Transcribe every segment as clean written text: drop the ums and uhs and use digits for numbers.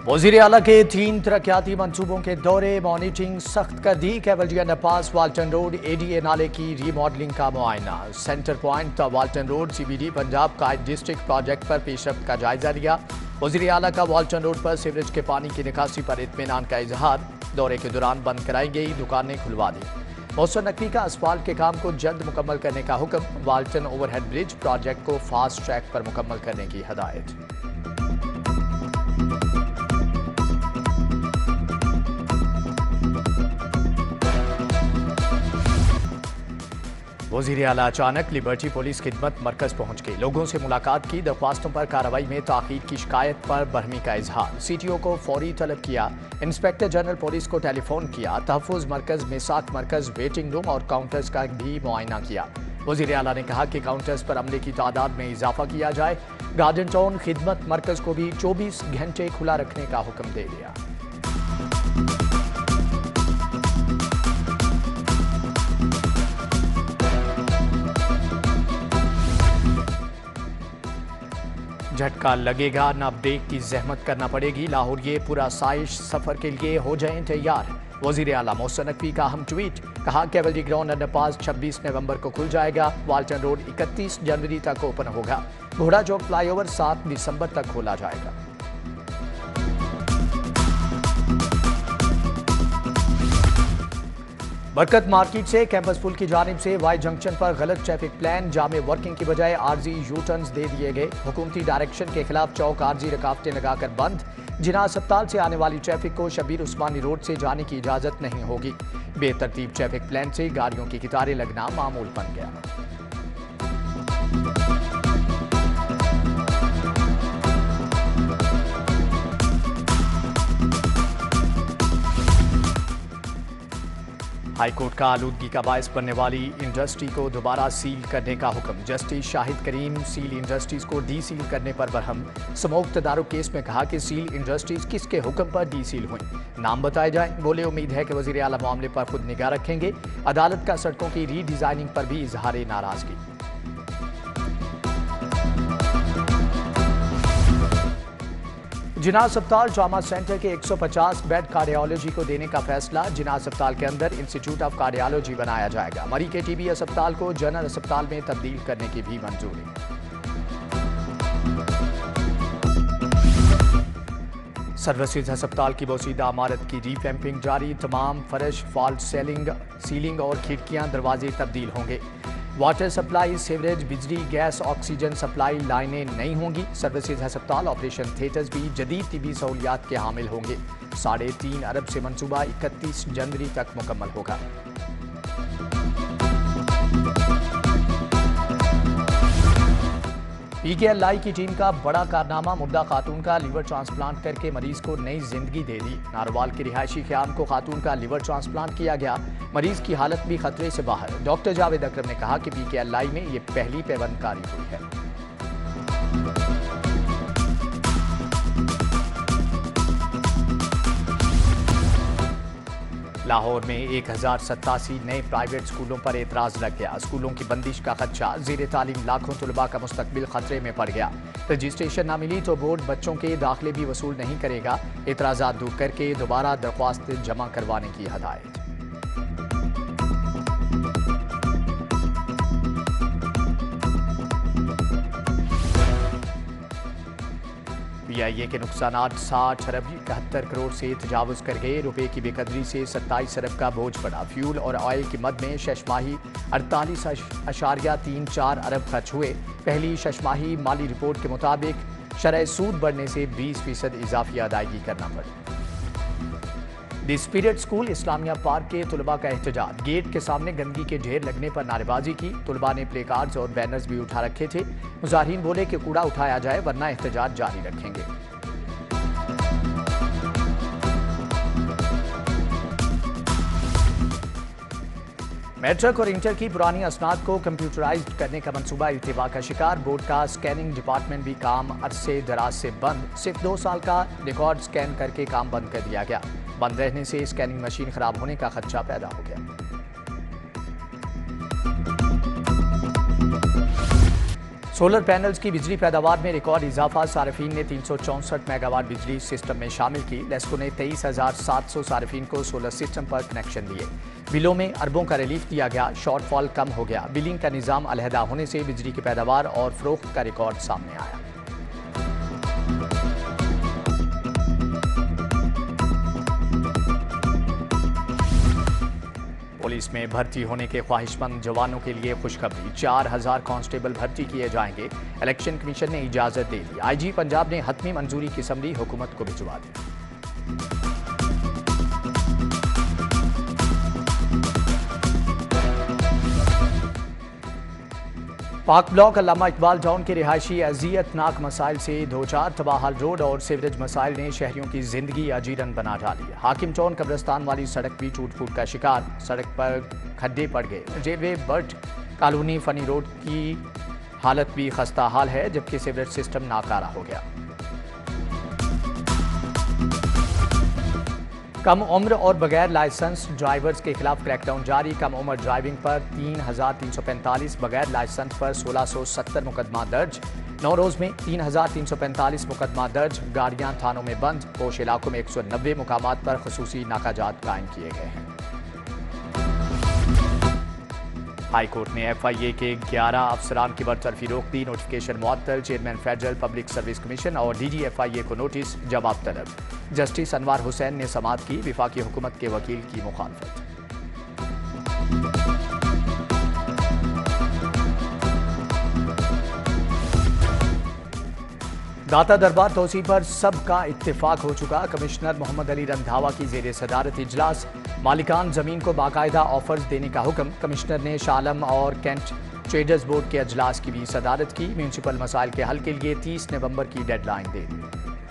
वज़ीर आला के 3 तरक्याती मंसूबों के दौरे मॉनिटरिंग सख्त कर दी। कैवल्जी अंडरपास वाल्टन रोड एडीए नाले की रीमॉडलिंग का मुआयना। Centre point Walton road CBD Punjab का डिस्ट्रिक्ट प्रोजेक्ट पर पेशरफ्त का जायजा लिया। वज़ीर आला का वाल्टन रोड पर सीवरेज के पानी की निकासी पर इत्मीनान का इजहार। दौरे के दौरान बंद कराई गई दुकानें खुलवा दी। मौसम नकवी का असफाल्ट के काम को जल्द मुकम्मल करने का हुक्म। वाल्टन ओवरहेड ब्रिज प्रोजेक्ट को फास्ट ट्रैक पर मुकम्मल करने की हदायत। वज़ीर आला अचानक लिबर्टी पुलिस खिदमत मरकज पहुंच गए। लोगों से मुलाकात की। दरख्वास्तों पर कार्रवाई में ताख़ीर की शिकायत पर बरहमी का इजहार। CTO को फौरी तलब किया। इंस्पेक्टर जनरल पुलिस को टेलीफोन किया। तहफ़्फ़ुज़ मरकज, मिसाक मरकज, वेटिंग रूम और काउंटर्स का भी मुआयना किया। वज़ीर आला ने कहा कि काउंटर्स पर अमले की तादाद में इजाफा किया जाए। गार्डन टाउन खिदमत मरकज को भी 24 घंटे खुला रखने का हुक्म दे दिया। झटका लगेगा न ब्रेक की जहमत करना पड़ेगी। लाहौर ये पूरा साइश सफर के लिए हो जाएं तैयार। वज़ीर आला मौसम नकवी का अहम ट्वीट। कहा कैवल्जी ग्राउंड अंडरपास 26 नवंबर को खुल जाएगा। वाल्टन रोड 31 जनवरी तक ओपन होगा। घोड़ा चौक फ्लाईओवर 7 दिसंबर तक खोला जाएगा। बरकत मार्केट से कैंपस पुल की जानिब से वाई जंक्शन पर गलत ट्रैफिक प्लान जामे वर्किंग की बजाय आर्जी यू टर्न्स दे दिए गए। हुकूमती डायरेक्शन के खिलाफ चौक आर्जी रुकावटें लगाकर बंद। जिना अस्पताल से आने वाली ट्रैफिक को शबीर उस्मानी रोड से जाने की इजाजत नहीं होगी। बेतरतीब ट्रैफिक प्लान से गाड़ियों की कतारें लगना मामूल बन गया। हाईकोर्ट का आलूदगी का बायस बनने वाली इंडस्ट्री को दोबारा सील करने का हुक्म। Justice Shahid Karim seal industries को डी सील करने पर बरहम। स्मोक तदारुक केस में कहा कि सील इंडस्ट्रीज किसके हुक्म पर डी सील हुई, नाम बताए जाएं। बोले उम्मीद है कि वज़ीर आला मामले पर खुद निगाह रखेंगे। अदालत का सड़कों की रीडिजाइनिंग पर भी इजहार नाराजगी। जिना अस्पताल ट्रॉमा सेंटर के 150 बेड कार्डियोलॉजी को देने का फैसला। जिना अस्पताल के अंदर इंस्टीट्यूट ऑफ कार्डियोलॉजी बनाया जाएगा। मरी के टीबी अस्पताल को जनरल अस्पताल में तब्दील करने की भी मंजूरी। सर्विसेज अस्पताल की बोसीदा इमारत की रीवैम्पिंग जारी। तमाम फर्श, फॉल्ट सीलिंग और खिड़कियां दरवाजे तब्दील होंगे। वाटर सप्लाई, सीवरेज, बिजली, गैस, ऑक्सीजन सप्लाई लाइनें नहीं होंगी। सर्विसेज अस्पताल ऑपरेशन थिएटर्स भी जदीद तिबी सहूलियात के हामिल होंगे। 3.5 अरब से मंसूबा 31 जनवरी तक मुकम्मल होगा। PKLI की टीम का बड़ा कारनामा। मुर्दा खातून का लीवर ट्रांसप्लांट करके मरीज को नई जिंदगी दे दी। नारोवाल के रिहायशी ख़याम को खातून का लीवर ट्रांसप्लांट किया गया। मरीज की हालत भी खतरे से बाहर। डॉक्टर जावेद अकरम ने कहा कि PKLI में ये पहली पैबंदकारी हुई है। लाहौर में 1087 नए प्राइवेट स्कूलों पर एतराज लग गया। स्कूलों की बंदिश का खदशा। ज़ेर तालीम लाखों तलबा का मुस्तकबिल खतरे में पड़ गया। रजिस्ट्रेशन न मिली तो बोर्ड बच्चों के दाखिले भी वसूल नहीं करेगा। एतराज़ात दूर करके दोबारा दरख्वास्त जमा करवाने की हदायत। PIA के नुकसानात 60 अरब 71 करोड़ से तजावुज़ कर गए। रुपए की बेकदरी से 27 अरब का बोझ पड़ा। फ्यूल और ऑयल की मद में शशमाही 48.34 अरब खर्च हुए। पहली शशमाही माली रिपोर्ट के मुताबिक शरह सूद बढ़ने से 20% इजाफी अदायगी करना पड़ी। The spirit school Islamia park के तुलबा का एहतजाज। गेट के सामने गंदगी के ढेर लगने पर नारेबाजी की। तुलबा ने प्ले कार्ड्स और बैनर्स भी उठा रखे थे। मुजाहिरीन बोले कि कूड़ा उठाया जाए वरना एहतजाज जारी रखेंगे। मैट्रिक और इंटर की पुरानी असनाद को कंप्यूटराइज्ड करने का मंसूबा इल्तिवा का शिकार। बोर्ड का स्कैनिंग डिपार्टमेंट भी काम अरसे दराज से बंद। सिर्फ 2 साल का रिकॉर्ड स्कैन करके काम बंद कर दिया गया। बंद रहने से स्कैनिंग मशीन खराब होने का खदशा पैदा हो गया। सोलर पैनल्स की बिजली पैदावार में रिकॉर्ड इजाफा। सार्फिन ने 364 मेगावाट बिजली सिस्टम में शामिल की। लेस्को ने 23,700 सार्फिन को सोलर सिस्टम पर कनेक्शन दिए। बिलों में अरबों का रिलीफ दिया गया। शॉर्टफॉल कम हो गया। बिलिंग का निज़ाम अलहदा होने से बिजली की पैदावार और फरोख्त का रिकॉर्ड सामने आया। पुलिस में भर्ती होने के ख्वाहिशमंद जवानों के लिए खुशखबरी। 4,000 कांस्टेबल भर्ती किए जाएंगे। इलेक्शन कमीशन ने इजाजत दे दी। आईजी पंजाब ने हतमी मंजूरी की समरी हुकूमत को भिजवा दी। पाक ब्लॉक अल्लामा इकबाल टाउन के रिहायशी अजियतनाक मसाइल से दो चार तबाहल रोड और सीवरेज मसाइल ने शहरियों की जिंदगी अजीरन बना डाली। हाकिम टाउन कब्रिस्तान वाली सड़क भी टूट फूट का शिकार। सड़क पर खड्डे पड़ गए। रेलवे बर्ट कॉलोनी फनी रोड की हालत भी खस्ता हाल है, जबकि सीवरेज सिस्टम नाकारा हो गया। कम उम्र और बगैर लाइसेंस ड्राइवर्स के खिलाफ क्रैकडाउन जारी। कम उम्र ड्राइविंग पर 3,345, बगैर लाइसेंस पर 1,670 मुकदमा दर्ज। 9 रोज में 3,345 मुकदमा दर्ज। गाड़ियां थानों में बंद। पोश इलाकों में 190 मुकामात पर खसूसी नाकाजात कायम किए गए हैं। हाई कोर्ट ने FIA के 11 अफसरान की बरतरफी रोक दी। नोटिफिकेशन मुअत्तल। Chairman federal public service commission और DG FIA को नोटिस। जवाब तलब। जस्टिस अनवार हुसैन ने समाअत की। विफाकी हुकूमत के वकील की मुखालफत। दाता दरबार तोसी पर सबका इत्तेफाक हो चुका। कमिश्नर मोहम्मद अली रंधावा की जेर सदारत इजलास। मालिकान जमीन को बाकायदा ऑफर्स देने का हुक्म। कमिश्नर ने शालम और कैंट ट्रेडर्स बोर्ड के अजलास की भी सदारत की। म्यूनसिपल मसाइल के हल के लिए 30 नवंबर की डेडलाइन दे दी।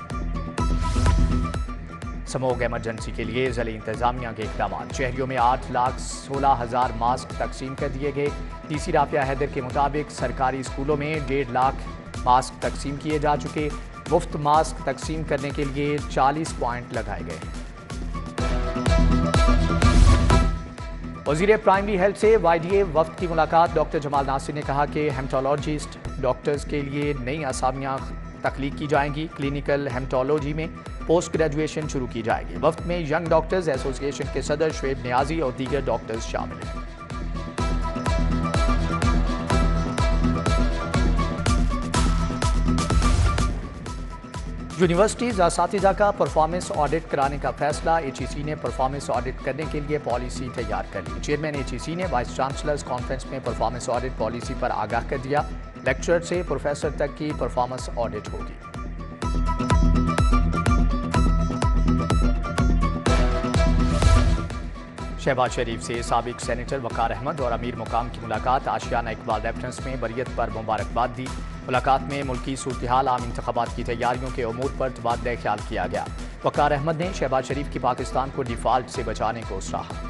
समूह इमरजेंसी के लिए ज़िले इंतजामिया के इकदाम। शहरियों में 8,16,000 मास्क तकसीम कर दिए गए। DC राफिया हैदर के मुताबिक सरकारी स्कूलों में 1.5 लाख मास्क तकसीम किए जा चुके। मुफ्त मास्क तकसीम करने के लिए 40 पॉइंट लगाए गए हैं। वज़ीर प्राइमरी हेल्थ से YDA वफ्द की मुलाकात। डॉक्टर जमाल नासिर ने कहा कि हेमटोलॉजिस्ट डॉक्टर्स के लिए नई असामियाँ तख्लीक की जाएंगी। क्लिनिकल हेमटोलॉजी में पोस्ट ग्रेजुएशन शुरू की जाएगी। वफ्द में यंग डॉक्टर्स एसोसिएशन के सदर शुएब नियाजी और दीगर डॉक्टर्स शामिल हैं। यूनिवर्सिटीज असातिज़ा का परफॉर्मेंस ऑडिट कराने का फैसला। HEC ने परफॉर्मेंस ऑडिट करने के लिए पॉलिसी तैयार कर ली। चेयरमैन HEC ने वाइस चांसलर्स कॉन्फ्रेंस में परफॉर्मेंस ऑडिट पॉलिसी पर आगाह कर दिया। लेक्चरर से प्रोफेसर तक की परफॉर्मेंस ऑडिट होगी। शहबाज शरीफ से साबिक सेनेटर वकार अहमद और अमीर मुकाम की मुलाकात। आशियाना इकबाल रेफरेंस में बरियत पर मुबारकबाद दी। मुलाकात में मुल्की सूरत-ए-हाल, आम इंतखाबात की तैयारियों के उमूर पर तबादला ख्याल किया गया। वकार अहमद ने शहबाज शरीफ की पाकिस्तान को डिफॉल्ट से बचाने को सराहा।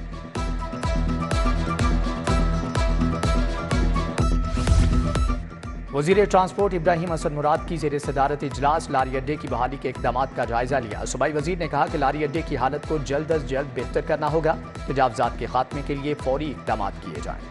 वज़ीर ट्रांसपोर्ट इब्राहिम हसन मुराद की जेर सदारत इजलास। लारी अड्डे की बहाली के इक़दाम का जायजा लिया। सूबाई वज़ीर ने कहा कि लारी अड्डे की हालत को जल्द अज जल्द बेहतर करना होगा। तजावुज़ात के खात्मे के लिए फौरी इक़दाम किए जाएं।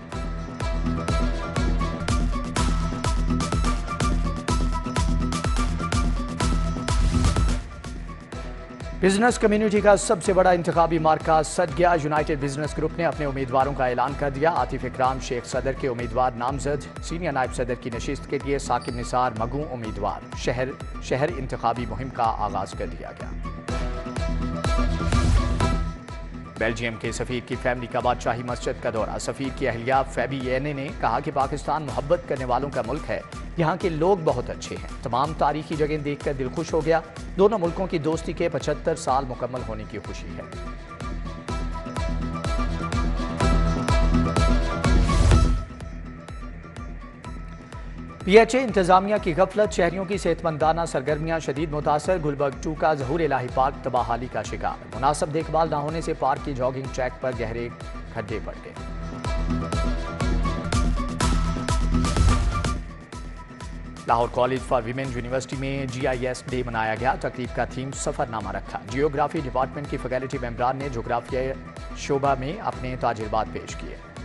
बिजनेस कम्युनिटी का सबसे बड़ा इंतखाबी मार्का सद गया। यूनाइटेड बिजनेस ग्रुप ने अपने उम्मीदवारों का ऐलान कर दिया। आतिफ इकराम शेख सदर के उम्मीदवार नामजद। सीनियर नायब सदर की नशिस्त के लिए साकिब निसार मगू उम्मीदवार। शहर इंतखाबी मुहिम का आगाज कर दिया गया। बेल्जियम के सफीर की फैमिली का बादशाही मस्जिद का दौरा। सफीर की अहलिया फैबियेने ने कहा कि पाकिस्तान मोहब्बत करने वालों का मुल्क है। यहाँ के लोग बहुत अच्छे हैं। तमाम तारीखी जगह देखकर दिल खुश हो गया। दोनों मुल्कों की दोस्ती के 75 साल मुकम्मल होने की खुशी है। PHA इंतजामिया की गफलत। शहरियों की सेहतमंदाना सरगर्मियां शदीद मुतासर। गुलबर्ग 2 का ज़हूर इलाही पार्क तबाहाली का शिकार। मुनासिब देखभाल न होने से पार्क की जॉगिंग ट्रैक पर गहरे खड्डे पड़ गए। Lahore college for women university में GIS डे मनाया गया। तकरीब का थीम सफरनामा रखा। जियोग्राफी डिपार्टमेंट की फैकल्टी मेंबरान ने जोग्राफिया शोबा में अपने तजुर्बात पेश किए।